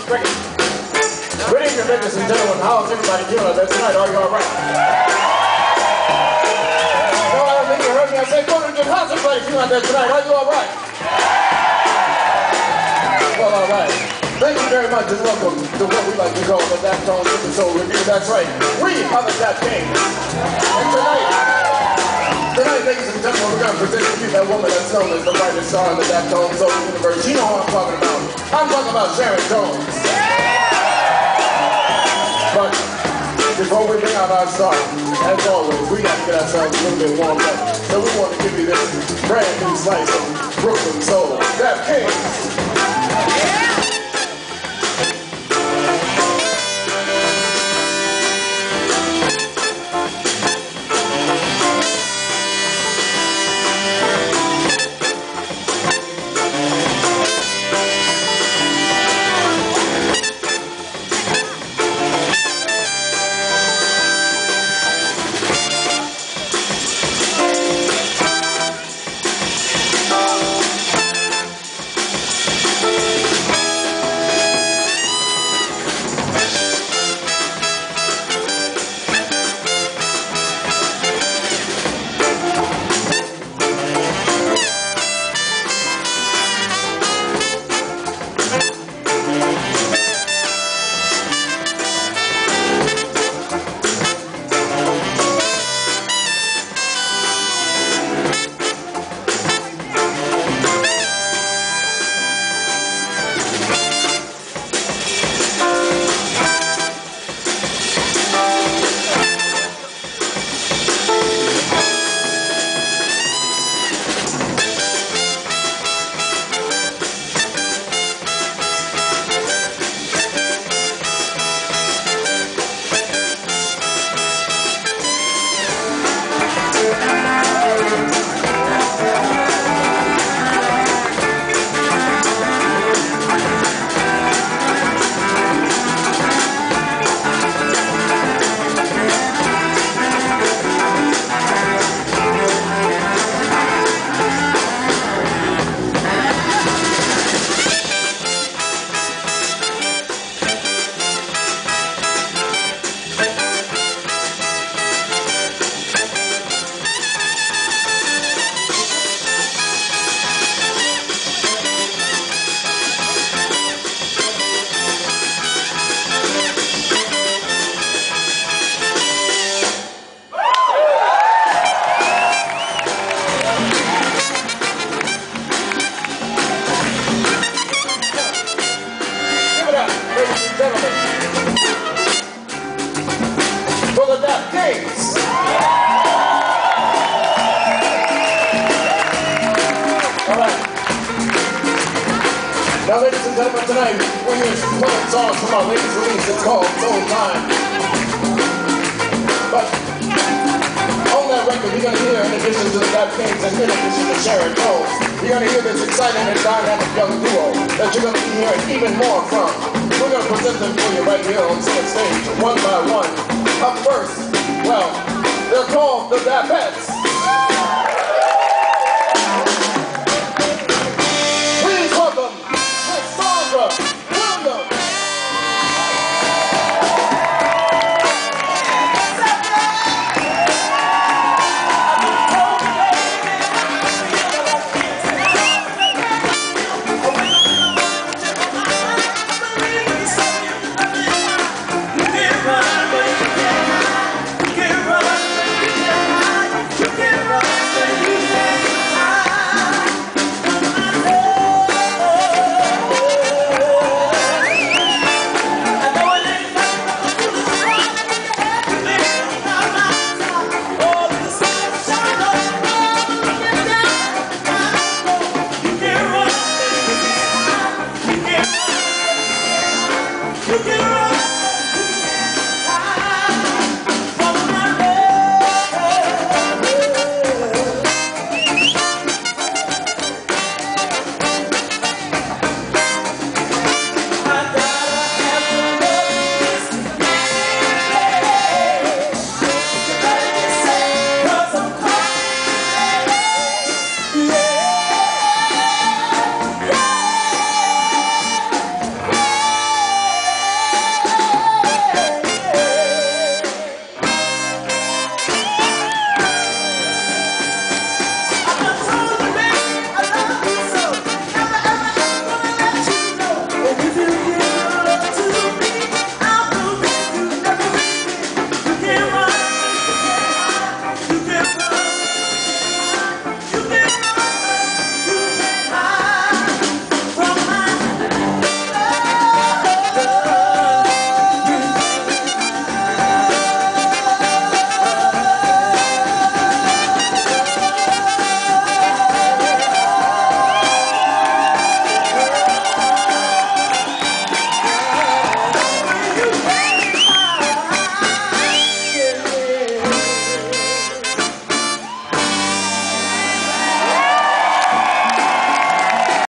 Break it. Good evening, ladies and gentlemen. How's everybody doing out there tonight? Are you all right? No, I don't think you heard me. I said, how's everybody doing out there tonight? Are you all right? Well, all right. Thank you very much and welcome to what we like to call the Daptones Super Soul Review. That's right. We are the Dap Kings. And tonight, ladies and gentlemen, we're going to present to you that woman that's known as the brightest star in the Daptones Soul universe. You know who I'm talking about. I'm talking about Sharon Jones. But before we bring out our star, as always, we got to get ourselves a little bit warmed up. So we want to give you this brand new slice of Brooklyn Soul. Dap Kings. Now, ladies and gentlemen, tonight we're here to play a song from our latest release. It's called Soul Time. But on that record, you're going to hear, in addition to the Dap Kings and in addition to Sharon Jones, you're going to hear this exciting and dynamic young duo that you're going to be hearing even more from. We're going to present them for you right here on stage, one by one. Up first, well, they're called the Dapettes. You can